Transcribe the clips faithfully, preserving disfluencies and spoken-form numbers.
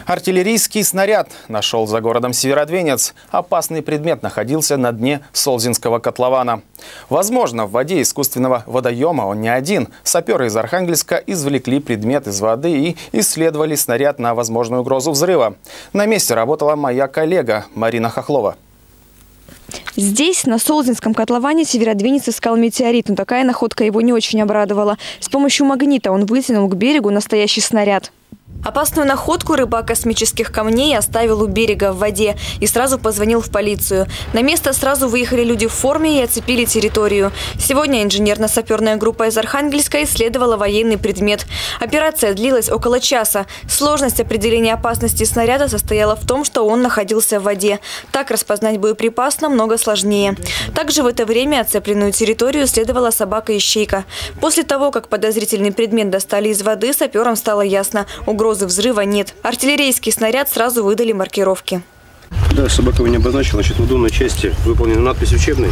Артиллерийский снаряд нашел за городом Северодвинец. Опасный предмет находился на дне Солзинского котлована. Возможно, в воде искусственного водоема он не один. Саперы из Архангельска извлекли предмет из воды и исследовали снаряд на возможную угрозу взрыва. На месте работала моя коллега Марина Хохлова. Здесь, на Солзинском котловане, северодвинец искал метеорит, но такая находка его не очень обрадовала. С помощью магнита он вытянул к берегу настоящий снаряд. Опасную находку рыбак космических камней оставил у берега в воде и сразу позвонил в полицию. На место сразу выехали люди в форме и оцепили территорию. Сегодня инженерно-саперная группа из Архангельска исследовала военный предмет. Операция длилась около часа. Сложность определения опасности снаряда состояла в том, что он находился в воде. Так распознать боеприпас намного сложнее. Также в это время оцепленную территорию исследовала собака-ищейка. После того, как подозрительный предмет достали из воды, саперам стало ясно – угрозы взрыва нет. Артиллерийский снаряд сразу выдали маркировки. Да, собака его не обозначила. Значит, в удобной части выполнена надпись «Учебный».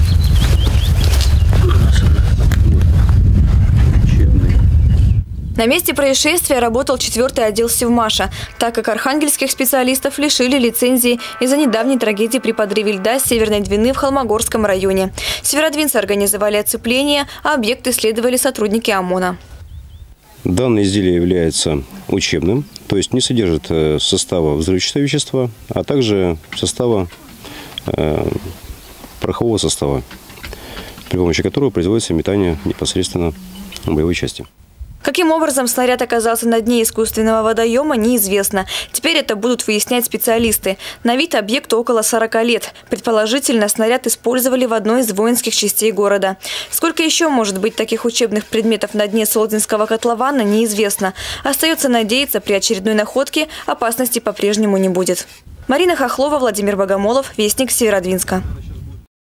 На месте происшествия работал четвертый отдел Севмаша, так как архангельских специалистов лишили лицензии из-за недавней трагедии при подрыве льда с Северной Двины в Холмогорском районе. Северодвинцы организовали оцепление, а объект исследовали сотрудники ОМОНа. Данное изделие является учебным, то есть не содержит состава взрывчатого вещества, а также состава, э, порохового состава, при помощи которого производится метание непосредственно боевой части. Каким образом снаряд оказался на дне искусственного водоема, неизвестно. Теперь это будут выяснять специалисты. На вид объекту около сорока лет. Предположительно, снаряд использовали в одной из воинских частей города. Сколько еще может быть таких учебных предметов на дне Солзинского котлована, неизвестно. Остается надеяться, при очередной находке опасности по-прежнему не будет. Марина Хохлова, Владимир Богомолов, Вестник Северодвинска.